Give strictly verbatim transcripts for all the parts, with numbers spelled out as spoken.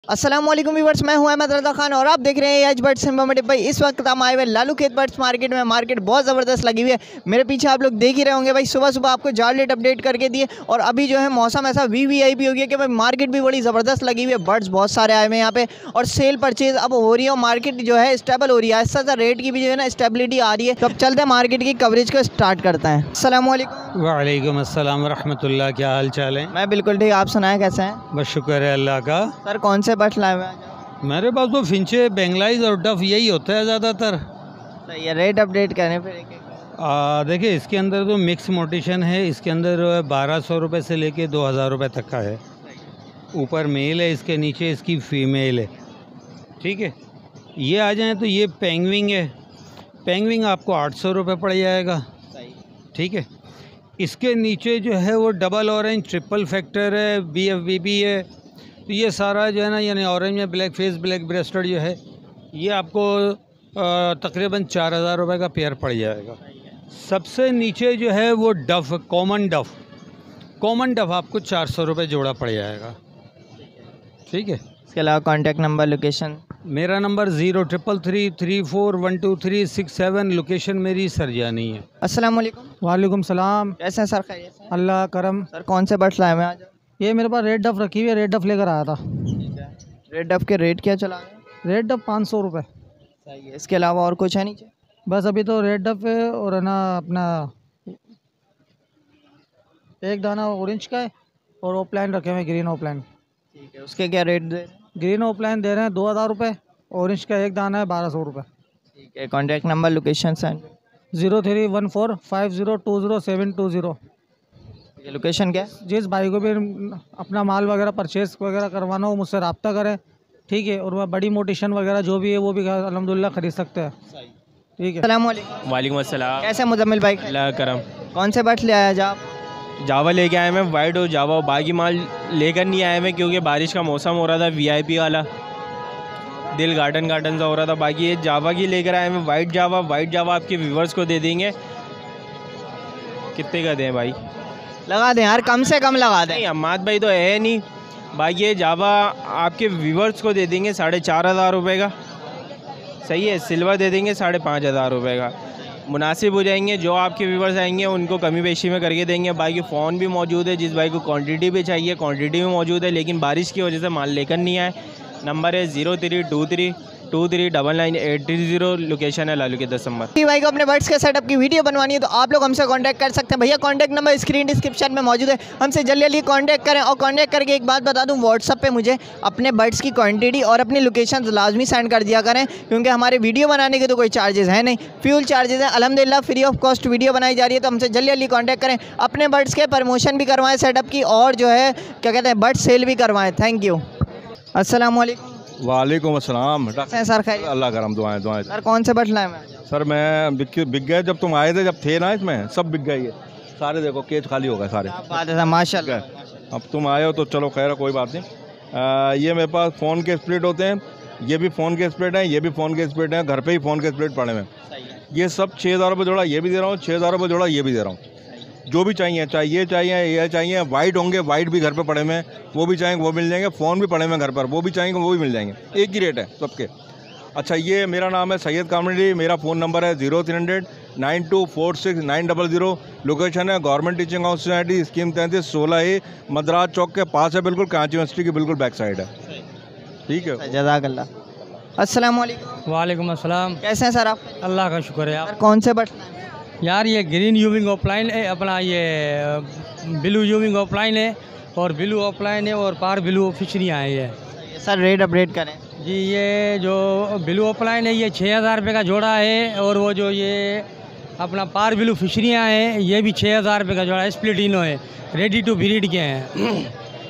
अस्सलाम वालेकुम व्यूअर्स, मैं हूं अहमद रज़ा खान और आप देख रहे हैं एज बर्ड्स इंफॉर्मेटिव। भाई इस वक्त हम आए हुए लालू खेत बर्ड्स मार्केट में। मार्केट बहुत ज़बरदस्त लगी हुई है। मेरे पीछे आप लोग देख ही रहे होंगे भाई, सुबह सुबह आपको जार रेट अपडेट करके दिए और अभी जो है मौसम ऐसा वी वी आई पी हो गया कि भाई मार्केट भी बड़ी ज़बरदस्त लगी हुई है। बर्ड्स बहुत सारे आए हुए हैं यहाँ पे और सेल परचेज अब हो रही है और मार्केट जो है स्टेबल हो रही है। ऐसा सा रेट की भी जो है ना स्टेबिलिटी आ रही है। तो अब चलते हैं मार्केट की कवरेज को स्टार्ट करते हैं। अस्सलाम वालेकुम। वालेकुम अस्सलाम रहमतुल्लाह। क्या हाल चाल है? मैं बिल्कुल ठीक, आप सुनाएं कैसे हैं? बस शुक्र है अल्लाह का। सर कौन से बर्ड्स लाए हुए हैं? मेरे पास तो फिंचे, बेंगलाइज और डफ यही होता है ज़्यादातर। सही है, रेट अपडेट करें फिर एक एक। देखिए इसके अंदर तो मिक्स मोटिशन है। इसके अंदर बारह सौ रुपये से लेके दो हज़ार रुपये तक का है। ऊपर मेल है, इसके नीचे इसकी फ़ीमेल है। ठीक है, ये आ जाएँ तो ये पेंगविंग है। पेंगविंग आपको आठ सौ रुपये पड़ जाएगा। ठीक है, इसके नीचे जो है वो डबल ऑरेंज ट्रिपल फैक्टर है, बी एफ बी बी है। तो ये सारा जो है ना, यानी ऑरेंज में ब्लैक फेस ब्लैक ब्रेस्टेड जो है, ये आपको तकरीबन चार हज़ार रुपये का पेयर पड़ जाएगा। सबसे नीचे जो है वो डफ, कॉमन डफ कॉमन डफ आपको चार सौ रुपये जोड़ा पड़ जाएगा। ठीक है, इसके अलावा कॉन्टैक्ट नंबर, लोकेशन? मेरा number zero triple three three four one two three six seven. Location मेरी सरजानी है। अस्सलाम वालेकुम। वालेकुम सलाम। कैसे हैं सर? खैरियत से? अल्लाह करम। सर कौन से बर्ड्स लाए हैं आज? ये मेरे पास रेड डफ रखी हुई है, रेड डफ लेकर आया था। ठीक है, रेड डफ के रेट क्या चला रहे हैं? रेड डफ पाँच सौ रुपये। सही है, इसके अलावा और कुछ है नीचे? बस अभी तो रेड डफ है और है ना अपना एक दाना ऑरेंज का है और ओपलाइन रखे हुए हैं, ग्रीन ओपलाइन। ठीक है, उसके क्या रेट दे रहे हैं? ग्रीन ओपलाइन दे रहे हैं दो हज़ार रुपये, ऑरेंज का एक दाना है बारह सौ रुपये। ठीक है, contact number, location send? Zero three one four five zero two zero seven two zero. Location क्या है? जिस भाई को भी अपना माल वगैरह परचेज़ वगैरह करवाना हो मुझसे रब्ता करें। ठीक है, और वह बड़ी मोटिशन वगैरह जो भी है वो भी अल्हम्दुलिल्लाह ख़रीद सकते हैं। ठीक है। अस्सलाम वालेकुम। वालेकुम अस्सलाम। कैसे मुजम्मिल भाई? अल्लाह करम। कौन से बर्ड्स ले आए आज आप? जावा लेके आए हैं, वाइट और जावा। बाकी माल लेकर नहीं आए हैं क्योंकि बारिश का मौसम हो रहा था, वीआईपी वाला दिल गार्डन गार्डन सा हो रहा था। बाकी ये जावा की लेकर आए हैं, वाइट जावा। वाइट जावा आपके व्यूवर्स को दे देंगे। कितने का दें भाई? लगा दें यार, कम से कम लगा दें। नहीं, अम्माद भाई तो है नहीं। बाकी ये जावा आपके व्यूवर्स को दे देंगे साढ़े चार हज़ार रुपये का। सही है, सिल्वर दे देंगे साढ़े पाँच हज़ार रुपये का। मुनासिब हो जाएंगे, जो आपके व्यूवर्स आएंगे उनको कमी पेशी में करके देंगे। बाकी फ़ोन भी मौजूद है, जिस भाई को क्वांटिटी भी चाहिए क्वांटिटी भी मौजूद है, लेकिन बारिश की वजह से माल लेकर नहीं आए। नंबर है zero three two three two three double nine eight three zero. Location है लालू के दस नंबर। भाई को अपने बर्ड्स के सेटअप की वीडियो बनवानी है तो आप लोग हमसे कांटेक्ट कर सकते हैं। भैया कांटेक्ट नंबर स्क्रीन डिस्क्रिप्शन में मौजूद है, हमसे जल्दी जल्दी कांटेक्ट करें। और कांटेक्ट करके एक बात बता दूं, व्हाट्सअप पे मुझे अपने बर्ड्स की क्वांटिटी और अपनी लोकेशन लाजमी सेंड कर दिया करें, क्योंकि हमारे वीडियो बनाने के तो कोई चार्जेस है नहीं, फ्यूल चार्जेस हैं। अल्हम्दुलिल्लाह फ्री ऑफ कॉस्ट वीडियो बनाई जा रही है, तो हमसे जल्दी जल्दी कॉन्टैक्ट करें। अपने बर्ड्स के प्रमोशन भी करवाएँ सेटअप की, और जो है क्या कहते हैं बर्ड सेल भी करवाएँ। Thank you. अस्सलाम वालेकुम। वालेकुम अस्सलाम। सर खैर? अल्लाह करम, दुआएं दुआएं। सर कौन से बर्ड्स लाए हैं? सर मैं बिक बिक गए, जब तुम आए थे, जब थे ना इसमें सब बिक गए ये सारे। देखो केज खाली हो गए सारे। बात है माशाल्लाह। अब तुम आए हो तो चलो खैर है, कोई बात नहीं। आ, ये मेरे पास फ़ोन के स्प्लिट होते हैं, ये भी फ़ोन के स्प्लिट हैं, ये भी फ़ोन के स्प्लिट हैं। घर पे ही फ़ोन के स्प्लिट पड़े हुए हैं। ये सब छः हज़ार रुपये जोड़ा ये भी दे रहा हूँ, छः हज़ार रुपये जोड़ा ये भी दे रहा हूँ। जो भी चाहिए, चाहे ये चाहिए ये चाहिए। वाइट होंगे, वाइट भी घर पे पड़े हुए हैं, वो भी चाहेंगे वो मिल जाएंगे। फ़ोन भी पड़े हुए हैं घर पर, वो भी चाहेंगे वो भी मिल जाएंगे। एक ही रेट है सबके। अच्छा, ये मेरा नाम है सैयद कामड़ी। मेरा फ़ोन नंबर है zero three hundred nine two four six nine double zero. Location है government teaching house society, scheme तैंतीस सोलह ए, मद्रास चौक के पास है, बिल्कुल कांची यूनिवर्सिटी की बिल्कुल बैक साइड है। ठीक है, जज़ाकल्लाह। अस्सलाम वालेकुम। वालेकुम अस्सलाम। कैसे हैं सर आप? अल्लाह का शुक्र है। सर कौन से बर्ड्स? यार ये ग्रीन यूविंग ऑफलाइन है, अपना ये ब्लू यूविंग ऑफलाइन है और ब्लू ऑफलाइन है और पार ब्लू फिशरियाँ हैं ये। सर रेट अपडेट करें जी। ये जो ब्लू ऑफलाइन है ये छः हज़ार रुपये का जोड़ा है, और वो जो ये अपना पार ब्लू फिशरियाँ हैं ये भी छः हज़ार रुपये का जोड़ा है। स्प्लिटिनो है, रेडी टू ब्रीड के हैं।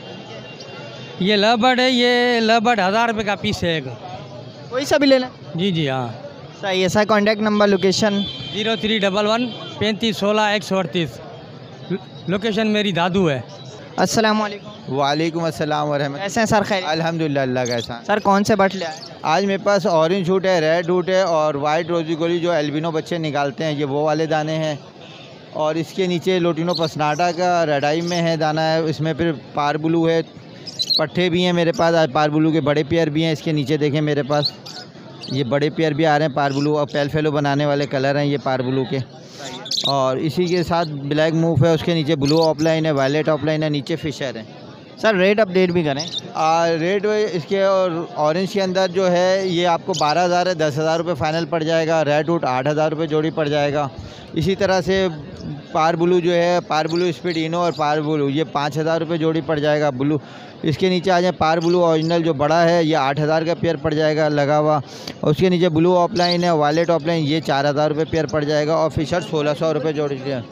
ये लवबर्ड है, ये लवबर्ड हज़ार रुपये का पीस है एक। कोई सा भी ले लें? जी जी हाँ। सही है sir. Contact number, location? Zero three double one पैंतीस सोलह एक सौ अड़तीस। लोकेशन मेरी दादू है। अस्सलाम वालेकुम। वालेकुम अस्सलाम वरहमतुल्लाह। कैसे हैं सर? खैर? अल्हम्दुलिल्लाह, अल्लाह का एहसान। सर कौन से बर्ड ले आए? आज मेरे पास ऑरेंज हुड है, रेड हुड है और वाइट रोजी गोली जो एल्बिनो बच्चे निकालते हैं, ये वो वाले दाने हैं। और इसके नीचे लोटिनो पसनाटा का रेडाई में है दाना है, इसमें फिर पार ब्लू है, पट्ठे भी हैं मेरे पास, पार ब्लू के बड़े पेयर भी हैं। इसके नीचे देखें मेरे पास ये बड़े पेयर भी आ रहे हैं पार ब्लू, और पेल फेलो बनाने वाले कलर हैं ये पार ब्लू के। और इसी के साथ ब्लैक मूव है, उसके नीचे ब्लू ऑफलाइन है, वायलेट ऑफलाइन है, नीचे फिशर है। सर रेट अपडेट भी करें। रेट इसके और ऑरेंज के अंदर जो है ये आपको बारह हज़ार है, दस हज़ार रुपये फ़ाइनल पड़ जाएगा। रेड वुड आठ हज़ार रुपये जोड़ी पड़ जाएगा। इसी तरह से पार ब्लू जो है, पार ब्लू स्पीड इनो और पार ब्लू ये पाँच हज़ार रुपये जोड़ी पड़ जाएगा। ब्लू इसके नीचे आ जाए पार ब्लू ओरिजिनल जो बड़ा है ये आठ हज़ार का पेयर पड़ जाएगा लगा हुआ। उसके नीचे ब्लू ऑफलाइन है, वायलेट ऑफलाइन ये चार हज़ार रुपये पेयर पड़ जाएगा। और फिशर सोलह सौ रुपये जोड़ी है,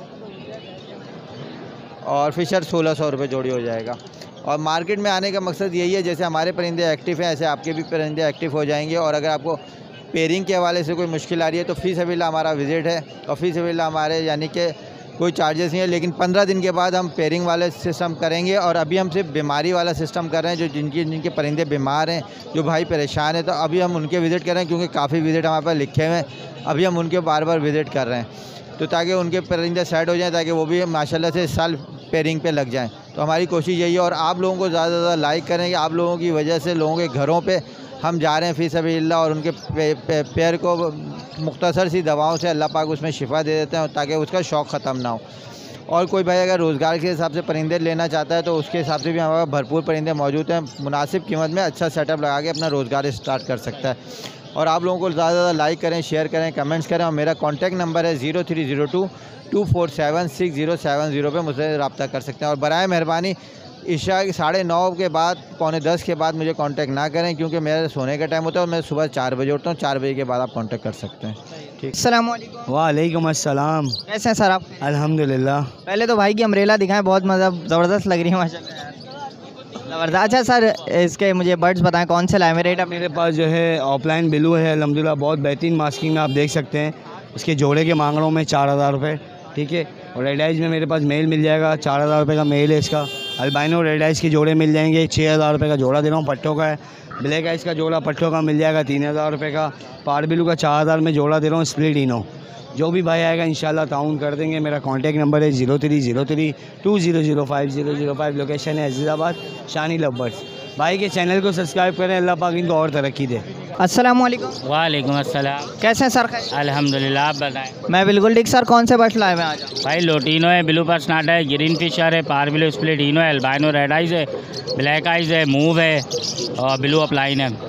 और फिशर सोलह सौ रुपये जोड़ी हो जाएगा। और मार्केट में आने का मकसद यही है, जैसे हमारे परिंदे एक्टिव हैं ऐसे आपके भी परिंदे एक्टिव हो जाएंगे। और अगर आपको पेयरिंग के हवाले से कोई मुश्किल आ रही है तो फी सबिल्ला हमारा विज़िट है, और फी सबिल्ला हमारे यानी कि कोई चार्जेस नहीं है, लेकिन पंद्रह दिन के बाद हम पेयरिंग वाले सिस्टम करेंगे। और अभी हम सिर्फ बीमारी वाला सिस्टम कर रहे हैं, जो जिनकी जिनके परिंदे बीमार हैं, जो भाई परेशान हैं, तो अभी हम उनके विज़िट कर रहे हैं, क्योंकि काफ़ी विज़िट हमारे पास लिखे हुए हैं। अभी हम उनके बार बार विज़िट कर रहे हैं, तो ताकि उनके परिंदे सेट हो जाएँ, ताकि वो भी माशाल्लाह से इस साल पेयरिंग पे लग जाएं। तो हमारी कोशिश यही है। और आप लोगों को ज़्यादा से ज़्यादा लाइक करें कि आप लोगों की वजह से लोगों के घरों पे हम जा रहे हैं फी सबिल्लाह, और उनके पे, पे, पैर को मुख्तसर सी दवाओं से अल्लाह पाक उसमें शिफा दे देते हैं, ताकि उसका शौक़ ख़त्म ना हो। और कोई भाई अगर रोज़गार के हिसाब से परिंदे लेना चाहता है तो उसके हिसाब से भी हमारे पास भरपूर परिंदे मौजूद हैं। मुनासिब कीमत में अच्छा सेटअप लगा के अपना रोज़गार स्टार्ट कर सकता है। और आप लोगों को ज़्यादा से ज़्यादा लाइक करें, शेयर करें, कमेंट्स करें। और मेरा कॉन्टैक्ट नंबर है zero three zero two two four seven six zero seven zero पर मुझसे रब्ता कर सकते हैं। और बराए मेहरबानी इशा साढ़े नौ के बाद पौने दस के बाद मुझे कांटेक्ट ना करें, क्योंकि मेरा सोने का टाइम होता है और मैं सुबह चार बजे उठता हूँ। चार बजे के बाद आप कांटेक्ट कर सकते हैं। ठीक, अस्सलाम वालेकुम। वालेकुम अस्सलाम। कैसे हैं सर आप? अल्हम्दुलिल्लाह। पहले तो भाई की अम्ब्रेला दिखाएं, बहुत मज़ा ज़बरदस्त लग रही है माशाल्लाह, ज़बरदस्त। अच्छा सर इसके मुझे बर्ड्स बताएं कौन से लाए? रेट मेरे पास जो है ऑफलाइन ब्लू है अल्हम्दुलिल्लाह, बहुत बेहतरीन मास्किंग में आप देख सकते हैं। इसके जोड़े के मांग रहा हूँ मैं चार हज़ार रुपये, ठीक है। और रेड आइज में मेरे पास मेल मिल जाएगा, चार हज़ार रुपये का मेल है इसका। अल्बाइनो रेड आइज के जोड़े मिल जाएंगे, छः हज़ार रुपये का जोड़ा दे रहा हूँ, पट्टों का है। ब्लैक आइज का जोड़ा पट्टों का मिल जाएगा तीन हज़ार रुपये का। पार ब्लू का चार हज़ार में जोड़ा दे रहा हूँ, स्प्लिट इनो। जो भी भाई आएगा इंशाल्लाह ताउन कर देंगे। मेरा कॉन्टैक्ट नंबर है zero three zero three two zero zero five zero zero five. Location है अजीज़ाबाद, शानी लवर्स। भाई के चैनल को सब्सक्राइब करें, अल्लाह पाक इनको और तरक्की दे। अस्सलाम वालेकुम। वालेकुम अस्सलाम। कैसे हैं सर? अल्हम्दुलिल्लाह, आप बताएं। मैं बिल्कुल ठीक। सर कौन से बर्ड्स लाए हुए हैं आज? भाई लोटिनो है, ब्लू पर्सनाटा है, ग्रीन फिशर है, पार ब्लू स्प्लिट इनो है, अल्बाइनो रेड आइज है, ब्लैक आइज है, मूव है, और ब्लू अपलाइन है।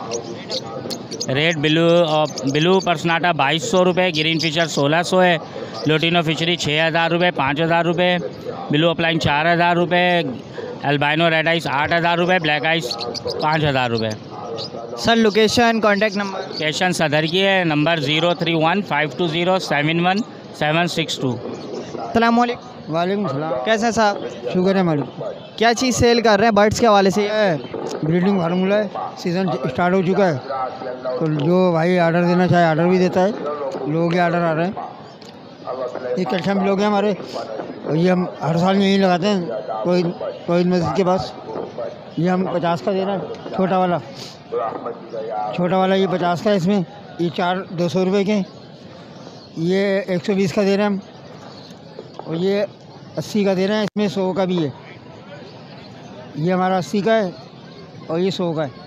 रेड ब्लू और ब्लू पर्सनाटा बाईस सौ रुपये, ग्रीन फिशर सोलह सौ है, लोटिनो फिशरी छः हज़ार रुपये, पाँच हज़ार रुपये, ब्लू अपलाइन चार हज़ार रुपये, अल्बाइनो रेड आइस आठ हज़ार रुपये, ब्लैक आइस पाँच हज़ार रुपये। Sir location contact number? Location Saddar की है, number zero three one five two zero seven one seven six two. अस्सलाम वालेकुम। वालेकुम सलाम। कैसे हैं साहब? शुक्र है मालिक। क्या चीज़ सेल कर रहे हैं बर्ड्स के हवाले से? ब्रीडिंग फार्मूला है, सीज़न स्टार्ट हो चुका है, तो जो भाई आर्डर देना चाहे आर्डर भी देता है। लोगों के आर्डर आ रहे हैं, ये कैल्शियम लोग हैं हमारे, और ये हम हर साल यहीं लगाते हैं कोई कोई मस्जिद के पास। ये हम पचास का दे रहे हैं, छोटा वाला छोटा वाला ये पचास का है। इसमें ये चार दो सौ रुपये के, ये एक सौ बीस का दे रहे हैं हम, और ये अस्सी का दे रहे हैं। इसमें सौ का भी है, ये हमारा अस्सी का है और ये सौ का है।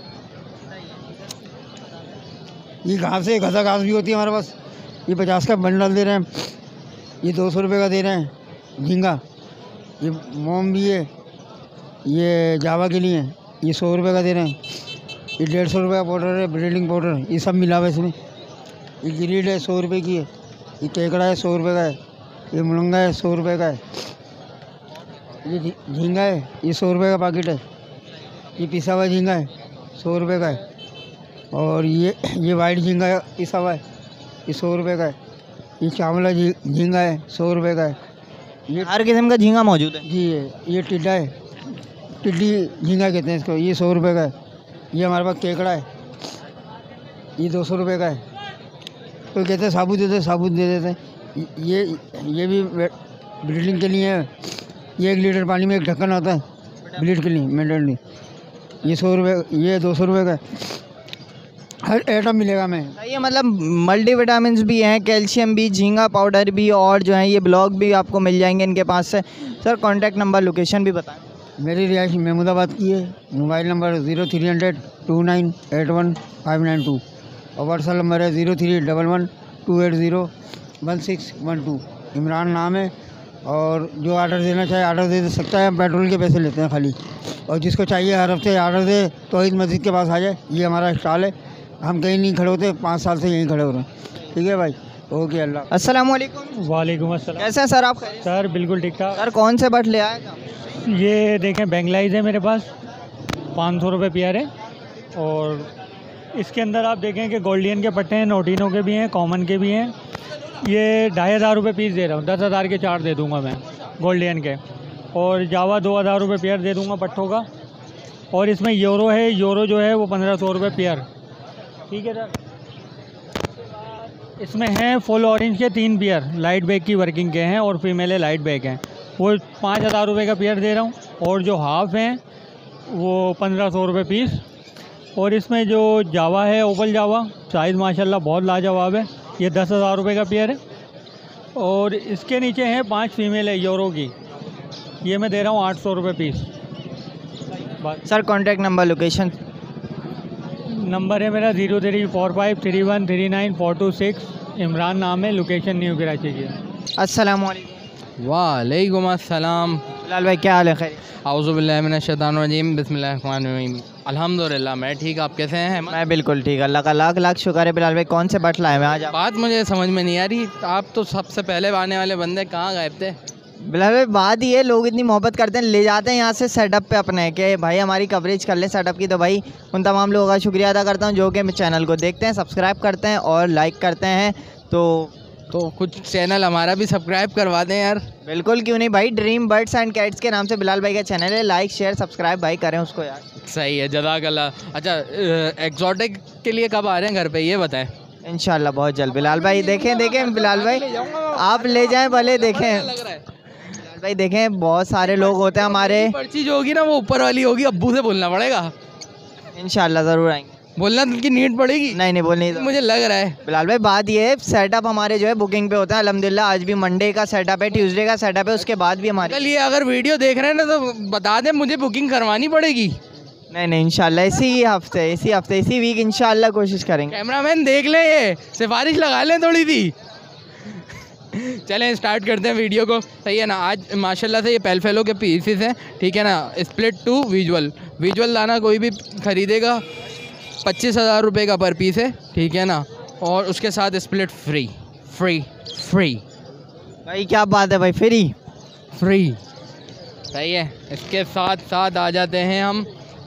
ये घास है, घसा घास भी होती है हमारे पास। ये पचास का बंडल दे रहे हैं, ये दो सौ रुपये का दे रहे हैं। झींगा, ये मोम भी है, ये जावा के लिए है, ये सौ रुपये का दे रहे हैं। ये डेढ़ सौ रुपये का पाउडर है, ब्रीडिंग पाउडर, ये सब मिला हुआ है इसमें। ये ग्रीड है सौ रुपये की है, ये केकड़ा है सौ रुपये का है, ये मुलंगा है सौ रुपये का है, ये झींगा है ये सौ रुपये का पैकेट है, ये पिसा हुआ झींगा है सौ रुपये का है, और ये ये वाइट झींगा है पिसा हुआ है, ये सौ रुपये का है। ये चावला झींगा है सौ रुपये का है। ये हर किस्म का झींगा मौजूद है जी है। ये टिड्डा है, टिड्डी झींगा कहते हैं इसको, ये सौ रुपये का है। ये हमारे पास केकड़ा है, ये दो सौ रुपये का है। कोई कहते हैं साबुत देते साबुत दे देते हैं। ये ये भी ब्रीडिंग के लिए है। ये एक लीटर पानी में एक ढक्कन आता है ब्रीड के लिए मेंटेनली, ये सौ रुपये ये दो सौ रुपये का है। हर आइटम मिलेगा मैं। ये मतलब मल्टी विटामिन भी हैं, कैल्शियम भी, झींगा पाउडर भी, और जो है ये ब्लॉक भी आपको मिल जाएंगे इनके पास से। सर कॉन्टैक्ट नंबर लोकेशन भी बताएं। मेरी रिहाइश महमूदाबाद की है। Mobile number zero three hundred two nine eight one five nine two और व्हाट्सएप नंबर है zero three double one two eight zero one six one two. Imran नाम है और जो ऑर्डर देना चाहे ऑर्डर दे सकता है। हम पेट्रोल के पैसे लेते हैं खाली, और जिसको चाहिए हर हफ्ते ऑर्डर दे तौहीद मस्जिद के पास आ जाए। ये हमारा स्टॉल है, हम कहीं नहीं खड़े होते, पाँच साल से यहीं खड़े हो रहे हैं। ठीक है भाई, ओके, अल्लाह। अस्सलाम वालेकुम। वालेकुम अस्सलाम। कैसे हैं सर आप? सर बिल्कुल ठीक ठाक। सर कौन से बट ले आए? ये देखें बैंगलाइज है मेरे पास, पाँच सौ रुपये पेयर है। और इसके अंदर आप देखें कि गोल्डियन के पट्टे हैं, नोटिनो के भी हैं, कॉमन के भी हैं। ये ढाई हज़ार रुपये पीस दे रहा हूँ, दस हज़ार के चार दे दूँगा मैं गोल्डियन के। और जावा दो हज़ार रुपये पेयर दे दूँगा पट्टों का। और इसमें यूरो है, यूरो जो है वो पंद्रह सौ रुपये पेयर। ठीक है सर। इसमें हैं फुल ऑरेंज के तीन पेयर, लाइट बैग की वर्किंग के हैं और फीमेल है लाइट बैग हैं, वो पाँच हज़ार रुपये का पेयर दे रहा हूँ। और जो हाफ़ हैं वो पंद्रह सौ रुपये पीस। और इसमें जो जावा है, ओपल जावा, साइज़ माशाल्लाह बहुत लाजवाब है, ये दस हज़ार रुपये का पेयर है। और इसके नीचे हैं पांच फीमेल है यूरो की, ये मैं दे रहा हूँ आठ सौ रुपये piece. Sir contact number, location? Number है मेरा zero three four five three one three nine four two six. Imran नाम है, लोकेशन न्यू कराची की। अस्सलाम वालेकुम। वालेकुम अस्सलाम। बिलाल भाई क्या हाल है? खैर? आऊज़ु बिल्लाहि मिनश शैतानिर रजीम, बिस्मिल्लाहिर रहमानिर रहीम। अल्हम्दुलिल्लाह मैं ठीक, आप कैसे हैं? मैं बिल्कुल ठीक, अल्लाह का लाख लाख शुक्र है। बिलाल भाई कौन से बट लाए हैं आज आप? बात मुझे समझ में नहीं आ रही, आप तो सबसे पहले आने वाले बंदे कहाँ गए थे? बिलाल भाई बात ये, लोग इतनी मोहब्बत करते हैं, ले जाते हैं यहाँ से सेटअप पे अपने कि भाई हमारी कवरेज कर ले सेटअप की। तो भाई उन तमाम लोगों का शुक्रिया अदा करता हूँ जो कि चैनल को देखते हैं, सब्सक्राइब करते हैं और लाइक करते हैं। तो तो कुछ चैनल हमारा भी सब्सक्राइब करवा दें यार। बिल्कुल, क्यों नहीं भाई। ड्रीम बर्ड्स एंड कैट्स के नाम से बिलाल भाई का चैनल है, लाइक शेयर सब्सक्राइब भाई करें उसको यार। सही है, जज़ाकल्लाह। अच्छा, एक्सोटिक के लिए कब आ रहे हैं घर पे, ये बताएं? इंशाल्लाह बहुत जल्द। बिलाल भाई देखें देखें बिलाल भाई आप ले जाएं भले, देखें बिलाल भाई देखें, बहुत सारे लोग होते हैं हमारे। पर्ची जो होगी ना वो ऊपर वाली होगी, अब्बू से बोलना पड़ेगा। इंशाल्लाह ज़रूर आएंगे। बोलना की नीड पड़ेगी? नहीं नहीं बोलनी तो मुझे लग रहा है। बिलाल भाई बात ये है, सेटअप हमारे जो है बुकिंग पे होता है अल्हम्दुलिल्लाह। आज भी मंडे का सेटअप है, ट्यूसडे का सेटअप है, उसके बाद भी हमारे। चलिए, अगर वीडियो देख रहे हैं ना तो बता दें, मुझे बुकिंग करवानी पड़ेगी। नहीं नहीं इंशाल्लाह इसी हफ्ते इसी हफ्ते इसी वीक इंशाल्लाह कोशिश करेंगे। कैमरामैन देख लें, ये सिफारिश लगा लें थोड़ी सी। चलें स्टार्ट करते हैं वीडियो को। सही है ना। आज माशाल्लाह से ये पेलफेलो के पीसेस हैं, ठीक है ना। स्प्लिट टू विजुअल, विजुअल लाना कोई भी ख़रीदेगा पच्चीस हज़ार रुपये का पर पीस है, ठीक है ना। और उसके साथ स्प्लिट फ्री फ्री फ्री। भाई क्या बात है भाई, फ्री फ्री। सही है। इसके साथ साथ आ जाते हैं हम,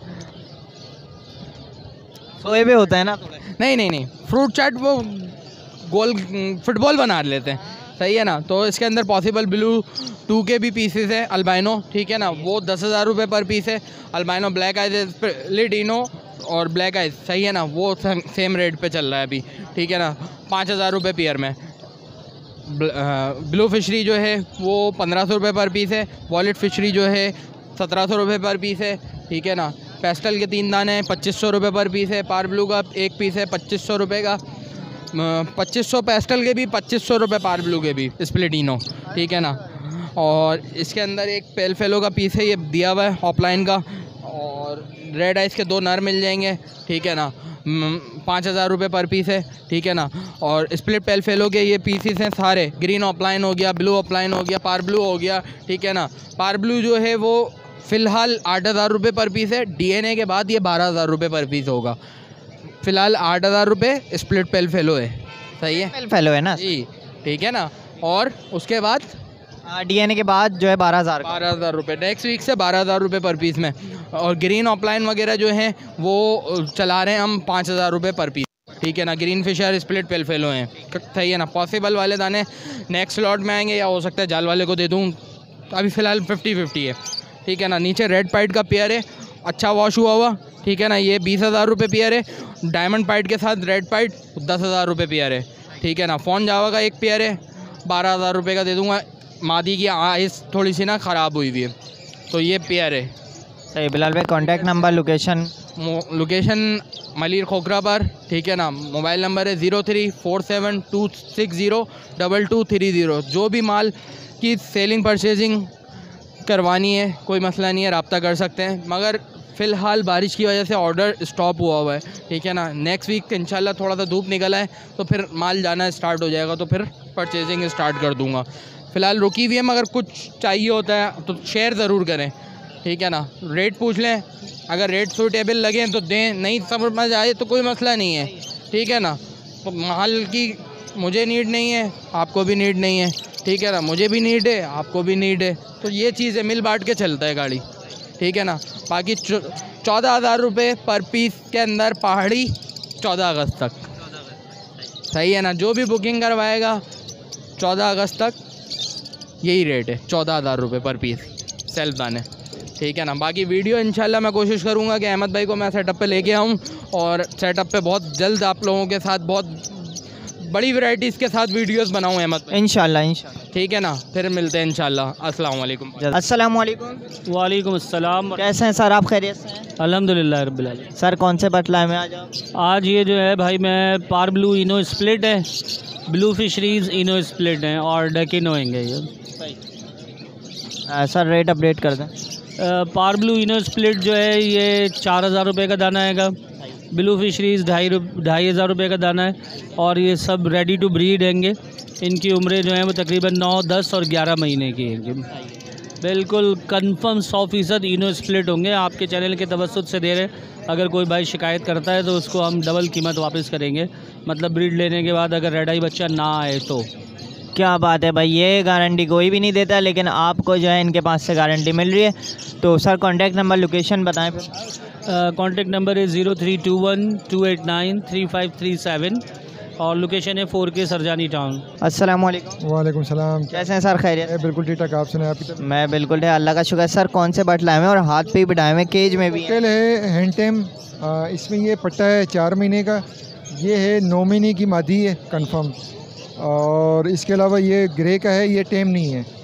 सोए भी होता है ना? नहीं नहीं नहीं फ्रूट चाट वो गोल फुटबॉल बना लेते हैं, सही है ना। तो इसके अंदर पॉसिबल ब्लू टू के भी पीसेस है, अल्बाइनो, ठीक है ना, वो दस हज़ार रुपये पर पीस है। अल्बाइनो ब्लैक आइज लिडिनो और ब्लैक आइज, सही है ना, वो सेम रेट पे चल रहा है अभी, ठीक है ना, पाँच हज़ार रुपये पेयर में। ब्लू फिशरी जो है वो पंद्रह सौ रुपये पर पीस है। वॉलेट फिशरी जो है सत्रह सौ रुपये पर पीस है, ठीक है ना। पेस्टल के तीन दाने हैं, पच्चीस सौ रुपये पर पीस है। पार ब्लू का एक पीस है पच्चीस सौ रुपये का, पच्चीस सौ पेस्टल के भी, पच्चीस सौ रुपये पार ब्लू के भी, स्प्लिटिनो, ठीक है ना। और इसके अंदर एक पेल फेलो का पीस है, ये दिया हुआ है ऑफलाइन का। और रेड आइस के दो नर मिल जाएंगे, ठीक है ना, पाँच हज़ार रुपये पर पीस है, ठीक है ना। और स्प्लिट पेल फेलो के ये पीसेस हैं सारे। ग्रीन ऑफलाइन हो गया, ब्लू ऑफलाइन हो गया, पार ब्लू हो गया, ठीक है ना। पार ब्लू जो है वो फ़िलहाल आठ हज़ार रुपये पर पीस है। डीएनए के बाद ये बारह हज़ार रुपये पर पीस होगा। फ़िलहाल आठ हज़ार रुपये स्प्लिट पेल फेलो है, सही है, पेल फेलो है ना जी, ठीक है ना। और उसके बाद डीएनए के बाद जो है बारह हज़ार बारह हज़ार रुपये नेक्स्ट वीक से बारह हज़ार रुपये पर पीस में। और ग्रीन ऑफलाइन वगैरह जो हैं वो चला रहे हैं हम पाँच हज़ार रुपये पर पीस, ठीक है ना। Green fischer split pale fallow हैं, सही है ना। पॉसिबल वाले दाने नेक्स्ट लॉट में आएंगे, या हो सकता है जाल वाले को दे दूँ, अभी फ़िलहाल फिफ्टी फिफ्टी है, ठीक है ना। नीचे रेड पाइट का पेयर है, अच्छा वॉश हुआ हुआ, ठीक है ना, ये बीस हज़ार रुपये पेयर है। डायमंड पाइट के साथ रेड पाइट दस हज़ार रुपये पेयर है, ठीक है ना। फ़ोन जावा का एक पेयर है, बारह हज़ार रुपये का दे दूँगा। मादी की आइस थोड़ी सी ना ख़राब हुई हुई है, तो ये पेयर है। सही। बिलाल भाई contact number, location? Location Malir Khokhrapar, ठीक है ना। मोबाइल नंबर है zero three four seven two six zero double two three zero. जो भी माल की सेलिंग परचेजिंग करवानी है कोई मसला नहीं है, रब्ता कर सकते हैं। मगर फ़िलहाल बारिश की वजह से ऑर्डर स्टॉप हुआ हुआ है, ठीक है ना। नेक्स्ट वीक इंशाल्लाह थोड़ा सा धूप निकला है तो फिर माल जाना स्टार्ट हो जाएगा, तो फिर परचेजिंग स्टार्ट कर दूँगा। फ़िलहाल रुकी हुई है, मगर कुछ चाहिए होता है तो शेयर ज़रूर करें, ठीक है ना। रेट पूछ लें, अगर रेट सूटेबल लगे तो दें, नहीं समझ आए तो कोई मसला नहीं है, ठीक है ना। तो माल की मुझे नीड नहीं है, आपको भी नीड नहीं है, ठीक है ना। मुझे भी नीड है, आपको भी नीड है, तो ये चीज़ है, मिल बांट के चलता है गाड़ी, ठीक है ना। बाकी चौदह हज़ार रुपये पर पीस के अंदर पहाड़ी चौदह अगस्त तक, सही है ना। जो भी बुकिंग करवाएगा चौदह अगस्त तक यही रेट है, चौदह हज़ार रुपये पर पीस सेल्फ दाने, ठीक है ना। बाकी वीडियो इंशाल्लाह मैं कोशिश करूँगा कि अहमद भाई को मैं सेटअप पे लेके आऊँ और सेटअप पे बहुत जल्द आप लोगों के साथ बहुत बड़ी वैरायटीज़ के साथ वीडियोस बनाऊँ अहमद, इंशाल्लाह इंशाल्लाह, ठीक है ना। फिर मिलते हैं इंशाल्लाह। अस्सलाम वालेकुम। अस्सलाम वालेकुम। वालेकुम अस्सलाम। कैसे हैं सर आप, खैरियत से हैं? अल्हम्दुलिल्लाह रब्बिल आलमीन। सर कौन से बटला में आज आप? आज ये जो है भाई मैं पार ब्लू इनो स्प्लिट है, ब्लू फिशरीज इनो स्प्लिट हैं और डेकिनो होंगे ये। आ, सर रेट अपडेट कर दें। अ, पार ब्लू इनो स्प्लिट जो है ये चार हज़ार रुपये का दाना आएगा, ब्लू फिशरीज़ ढाई ढाई हज़ार रुपये का दाना है, और ये सब रेडी टू ब्रीड हैंगे। इनकी उम्रें जो हैं वो तकरीबन नौ दस और ग्यारह महीने की हैं। बिल्कुल कंफर्म सौ फ़ीसद इनो स्प्लिट होंगे, आपके चैनल के तवस्सुत से दे रहे हैं। अगर कोई भाई शिकायत करता है तो उसको हम डबल कीमत वापस करेंगे, मतलब ब्रीड लेने के बाद अगर रेड आई बच्चा ना आए तो। क्या बात है भाई, ये गारंटी कोई भी नहीं देता, लेकिन आपको जो है इनके पास से गारंटी मिल रही है। तो सर कॉन्टैक्ट नंबर लोकेशन बताएं फिर। कॉन्टैक्ट नंबर है zero three two one two eight nine three five three seven और लोकेशन है फोर के सरजानी टाउन। अस्सलाम वालेकुम। वालेकुम सलाम। कैसे हैं सर, खैरियत? बिल्कुल ठीक ठाक, आप सुनाए आपकी तरफ? मैं बिल्कुल ठीक, अल्लाह का शुक्र। सर कौन से बट लाए हुए हैं और हाथ पे भी बिठाए हुए, केज में भी केल है, हैंडटेम, इसमें ये पट्टा है चार महीने का, ये है नौ महीने की मादी है कंफर्म, और इसके अलावा ये ग्रे का है, ये टेम नहीं है।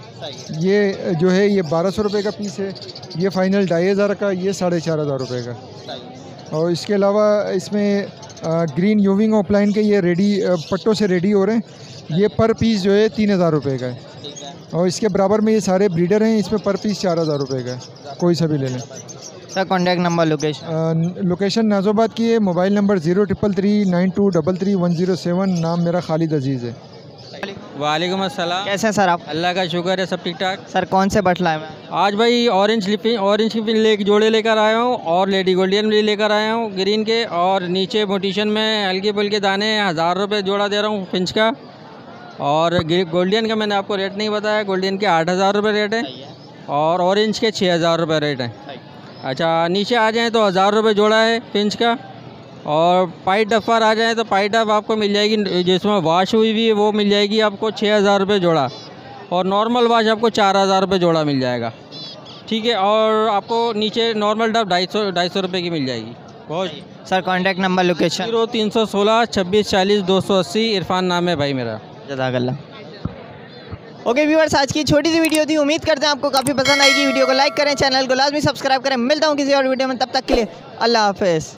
ये जो है ये बारह सौ रुपये का पीस है, ये फ़ाइनल ढाई हज़ार का, ये साढ़े चार हज़ार रुपये का। और इसके अलावा इसमें आ, ग्रीन यूविंग ऑफलाइन के ये रेडी पट्टों से रेडी हो रहे हैं, ये पर पीस जो है तीन हज़ार रुपये का है। और इसके बराबर में ये सारे ब्रीडर हैं, इसमें पर पीस चार हज़ार रुपये का है, कोई सा भी ले लें। Sir contact number location? Location Nazimabad की है, mobile number zero triple three nine two double three one zero seven, नाम मेरा खालिद अजीज़ है। वालेकुम अस्सलाम। कैसे हैं सर आप? अल्लाह का शुक्र है, सब ठीक ठाक। सर कौन से बट लाए हैं? आज भाई ऑरेंज लिपिंग ऑरेंज लिपिंग ले जोड़े लेकर आया हूँ और लेडी गोल्डियन भी लेकर आया हूँ ग्रीन के, और नीचे मोटिशन में हल्के फुल्के दाने हज़ार रुपये जोड़ा दे रहा हूँ फिंच का। और गोल्डियन का मैंने आपको रेट नहीं बताया, गोल्डियन के आठ हज़ार रुपये रेट है और ऑरेंज के छः हज़ार रुपये रेट है। अच्छा नीचे आ जाएँ तो हज़ार रुपये जोड़ा है फिंच का, और पाइट डफ पर आ जाए तो पाइट डफ आपको मिल जाएगी जिसमें वाश हुई भी है वो मिल जाएगी आपको छः हज़ार रुपये जोड़ा, और नॉर्मल वाश आपको चार हज़ार रुपये जोड़ा मिल जाएगा, ठीक है। और आपको नीचे नॉर्मल डफ ढाई सौ ढाई सौ रुपये की मिल जाएगी। बहुत sir contact number location? Zero तीन सौ सोलह छब्बीस चालीस दो सौ अस्सी, इरफान नाम है भाई मेरा। जज़ाकल्लाह। ओके व्यूअर्स, आज की छोटी सी वीडियो थी, उम्मीद करते हैं आपको काफ़ी पसंद आएगी। वीडियो को लाइक करें, चैनल को लाजमी सब्सक्राइब करें। मिलता हूँ किसी और वीडियो में, तब तक के लिए अल्लाह हाफ़िज़।